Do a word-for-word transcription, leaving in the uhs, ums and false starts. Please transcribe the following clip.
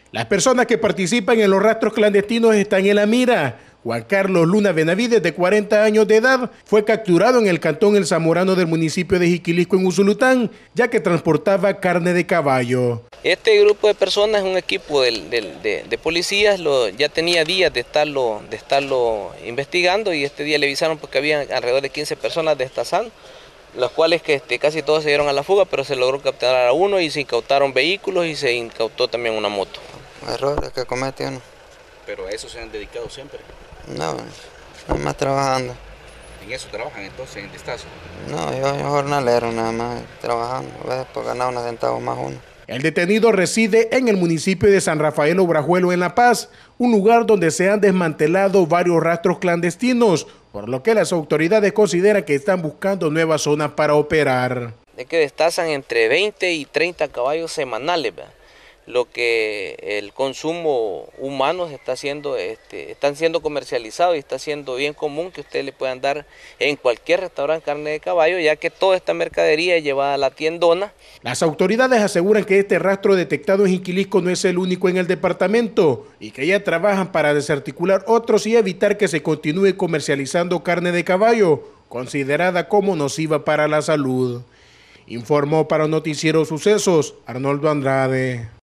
Las personas que participan en los rastros clandestinos están en la mira. Juan Carlos Luna Benavides, de cuarenta años de edad, fue capturado en el cantón El Zamorano del municipio de Jiquilisco, en Usulután, ya que transportaba carne de caballo. Este grupo de personas es un equipo de, de, de, de policías, lo, ya tenía días de estarlo, de estarlo investigando, y este día le avisaron porque había alrededor de quince personas destazadas, las cuales que este, casi todos se dieron a la fuga, pero se logró capturar a uno y se incautaron vehículos y se incautó también una moto. Errores que comete uno. ¿Pero a eso se han dedicado siempre? No, nada más trabajando. ¿En eso trabajan entonces, en el destazo? No, yo soy jornalero nada más, trabajando, a veces por ganar unos centavos más uno. El detenido reside en el municipio de San Rafael Obrajuelo, en La Paz, un lugar donde se han desmantelado varios rastros clandestinos, por lo que las autoridades consideran que están buscando nuevas zonas para operar. Es que destazan entre veinte y treinta caballos semanales, ¿verdad? Lo que el consumo humano se está haciendo, este, están siendo comercializados y está siendo bien común que ustedes le puedan dar en cualquier restaurante carne de caballo, ya que toda esta mercadería es llevada a la tiendona. Las autoridades aseguran que este rastro detectado en Jiquilisco no es el único en el departamento y que ya trabajan para desarticular otros y evitar que se continúe comercializando carne de caballo, considerada como nociva para la salud. Informó para Noticiero Sucesos Arnoldo Andrade.